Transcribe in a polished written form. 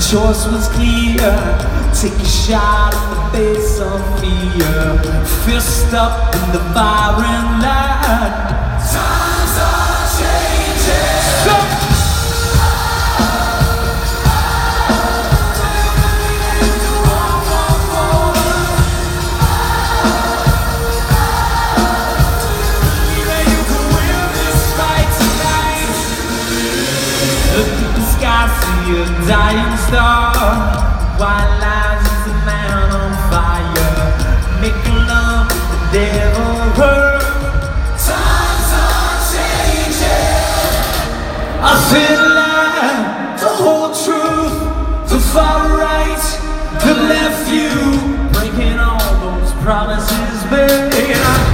choice was clear. Take a shot at the face of fear. Fist up in the firing line. Times are changing. A dying star, white lies is a man on fire, making love with the devil hurt. Times are changing. I said lie, the whole truth, the far right, the left, you breaking all those promises made.